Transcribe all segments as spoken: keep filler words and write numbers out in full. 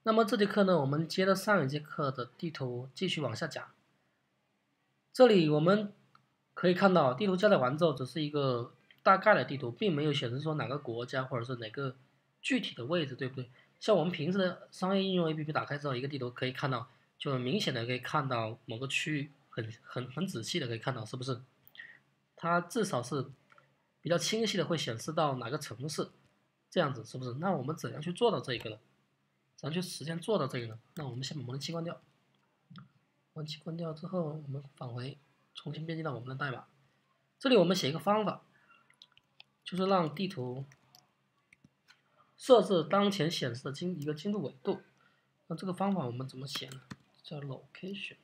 那么这节课呢，我们接着上一节课的地图继续往下讲。这里我们可以看到，地图加载完之后只是一个大概的地图，并没有显示说哪个国家或者是哪个具体的位置，对不对？像我们平时的商业应用 A P P 打开之后，一个地图可以看到，就很明显的可以看到某个区域，很很很仔细的可以看到，是不是？它至少是比较清晰的会显示到哪个城市，这样子是不是？那我们怎样去做到这个呢？怎样去实现做到这个呢？那我们先把模拟器关掉，模拟器关掉之后，我们返回，重新编辑到我们的代码。这里我们写一个方法，就是让地图设置当前显示的精一个精度纬度。那这个方法我们怎么写呢？叫 location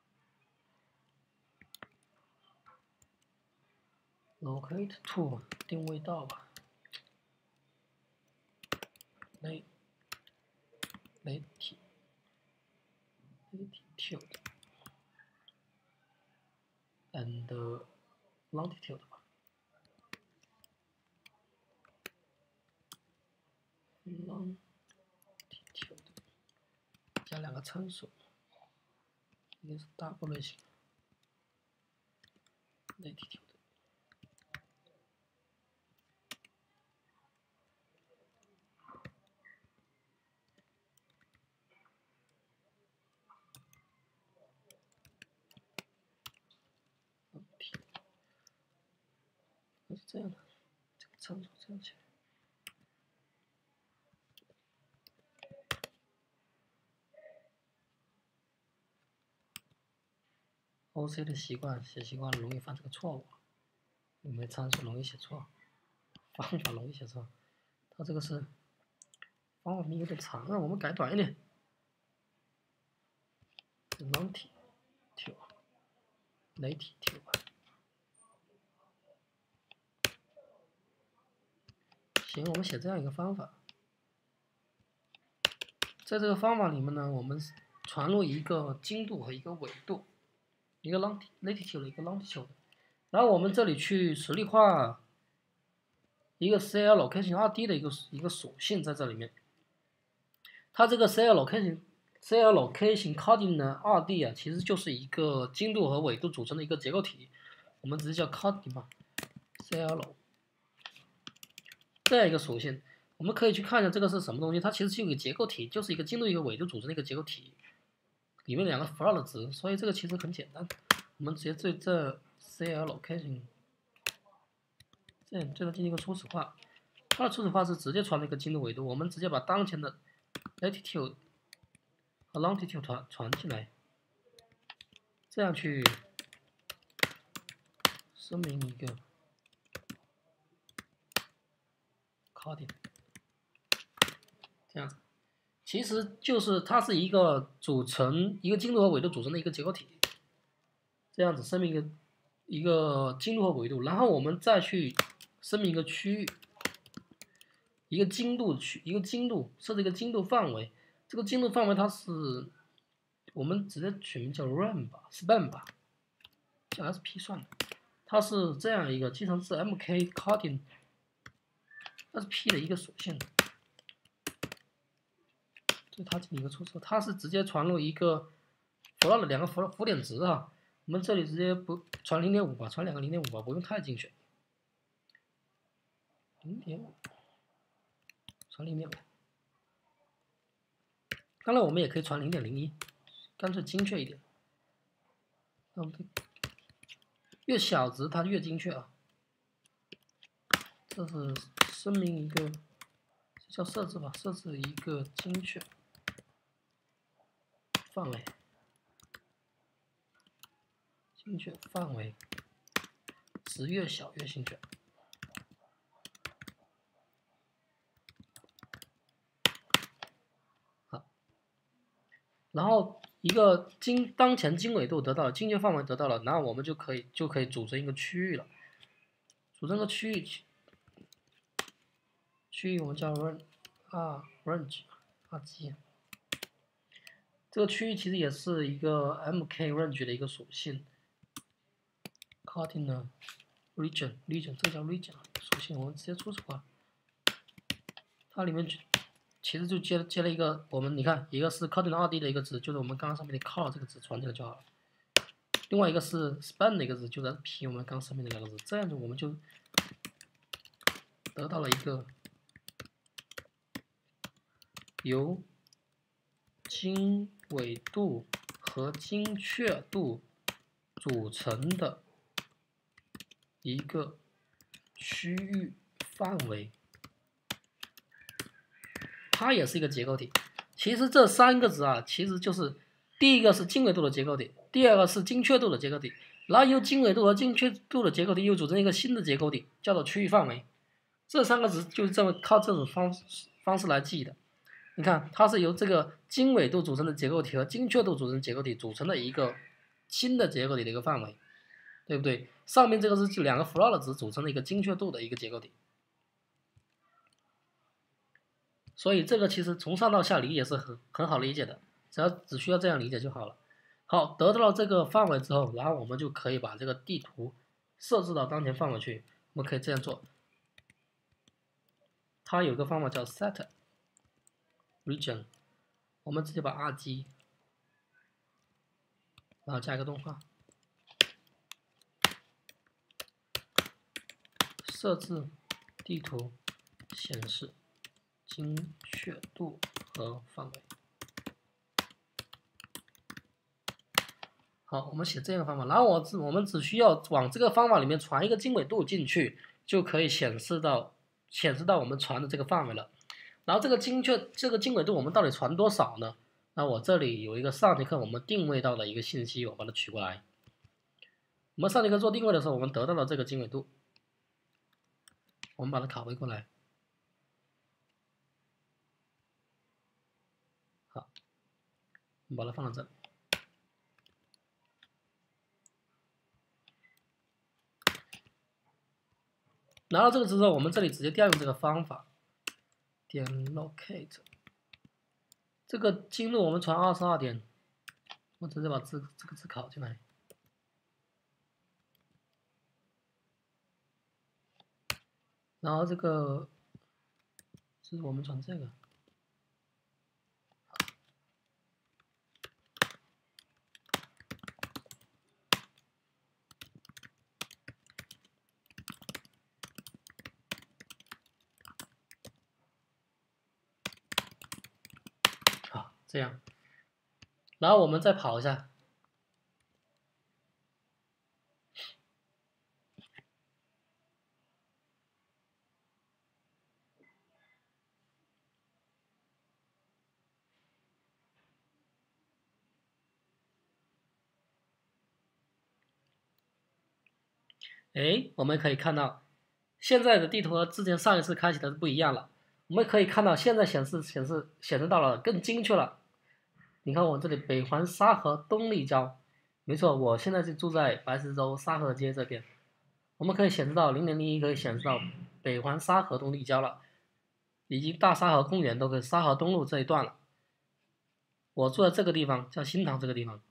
locate to 定位到吧。lat latitude and longitude 吧。longitude 加两个参数，一个是 double 类型 latitude。是这样的，这个参数这样写。O C 的习惯写习惯了，容易犯这个错误。有没有参数容易写错？方法容易写错。它这个是方法名有点长啊，我们改短一点。longitude latitude 行，我们写这样一个方法。在这个方法里面呢，我们传入一个经度和一个纬度，一个 latitude 一个 longitude， 然后我们这里去实例化一个 C L location 二 D 的一个一个属性在这里面。它这个 C L location C L location coordinate 呢 二 D 啊，其实就是一个经度和纬度组成的一个结构体，我们直接叫 coordinate 吧 ，C L 这样一个属性。我们可以去看一下这个是什么东西，它其实是一个结构体，就是一个经度一个纬度组成的一个结构体，里面两个符号的值，所以这个其实很简单。我们直接对这 C L location 这样对它进行一个初始化，它的初始化是直接传那个经度纬度，我们直接把当前的 latitude 和 longitude 传传进来，这样去声明一个 coordinate。这样子，其实就是它是一个组成一个经度和纬度组成的一个结构体，这样子声明一个一个经度和纬度，然后我们再去声明一个区域，一个经度区，一个经度设置一个经度范围，这个经度范围它是我们直接取名叫 run 吧 ，span 吧，叫 S P 算了，它是这样一个继承自 M K coordinate S P 的一个属性。对它进行一个初始，它是直接传入一个符号的两个符符点值啊。我们这里直接不传零点五吧，传两个零点五吧，不用太精确。零点五，传零点五。当然我们也可以传零点零一，干脆精确一点。那我们越小值它越精确啊。这是声明一个，叫设置吧，设置一个精确范围，精确范围值越小越精确。好，然后一个经当前经纬度得到了，精确范围得到了，然后我们就可以就可以组成一个区域了。组成个区域，区域我们叫 range 啊 range 啊 G。这个区域其实也是一个 M K range 的一个属性 ，coordinate region region 这个叫 region 属性，我们直接初始化。它里面其实就接接了一个我们你看，一个是 Kotlin 二 D 的一个值，就是我们刚刚上面的 call 这个值传进来就好了。另外一个是 span 的一个值，就是 p 我们刚上面的两个值，这样子我们就得到了一个由经纬度和精确度组成的一个区域范围，它也是一个结构体。其实这三个值啊，其实就是第一个是经纬度的结构体，第二个是精确度的结构体，然后由经纬度和精确度的结构体又组成一个新的结构体，叫做区域范围。这三个值就是这么靠这种方方式来记的。你看，它是由这个经纬度组成的结构体和精确度组成的结构体组成的一个新的结构体的一个范围，对不对？上面这个是两个 float 值组成的一个精确度的一个结构体。所以这个其实从上到下理解是很很好理解的，只要只需要这样理解就好了。好，得到了这个范围之后，然后我们就可以把这个地图设置到当前范围去。我们可以这样做，它有个方法叫 set region， 我们直接把 R G， 然后加一个动画，设置地图显示精确度和范围。好，我们写这样的方法，然后我只我们只需要往这个方法里面传一个经纬度进去，就可以显示到显示到我们传的这个范围了。然后这个精确这个经纬度我们到底传多少呢？那我这里有一个上节课我们定位到的一个信息，我把它取过来。我们上节课做定位的时候，我们得到了这个经纬度，我们把它拷贝过来。好，我们把它放到这里。拿到这个之后，我们这里直接调用这个方法，点 locate， 这个经路我们传二十二点，我直接把这这个字拷进来，然后这个是我们传这个，好，这样，然后我们再跑一下。哎，我们可以看到，现在的地图和之前上一次开启的是不一样了。我们可以看到，现在显示显示显示到了更精确了。你看我这里北环沙河东立交，没错，我现在就住在白石洲沙河街这边。我们可以显示到零点零一可以显示到北环沙河东立交了，以及大沙河公园都可以沙河东路这一段了。我住在这个地方，叫新塘这个地方。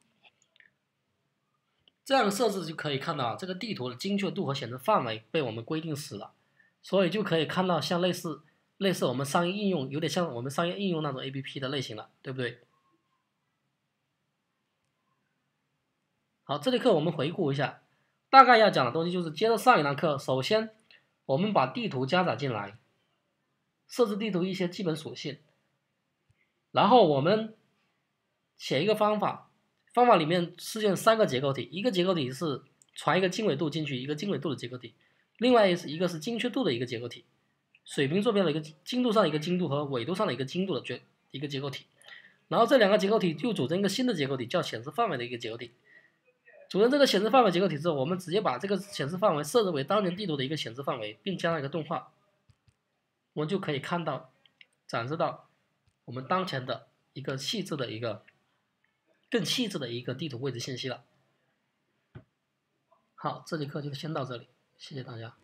这样设置就可以看到这个地图的精确度和显示范围被我们规定死了，所以就可以看到像类似类似我们商业应用，有点像我们商业应用那种 A P P 的类型了，对不对？好，这节课我们回顾一下，大概要讲的东西就是接着上一堂课，首先我们把地图加载进来，设置地图一些基本属性，然后我们写一个方法。方法里面出现三个结构体，一个结构体是传一个经纬度进去，一个经纬度的结构体，另外一个是精确度的一个结构体，水平坐标的一个精度上的一个精度和纬度上的一个精度的结一个结构体，然后这两个结构体又组成一个新的结构体，叫显示范围的一个结构体。组成这个显示范围结构体之后，我们直接把这个显示范围设置为当前地图的一个显示范围，并加上一个动画，我们就可以看到展示到我们当前的一个细致的一个。更细致的一个地图位置信息了。好，这节课就先到这里，谢谢大家。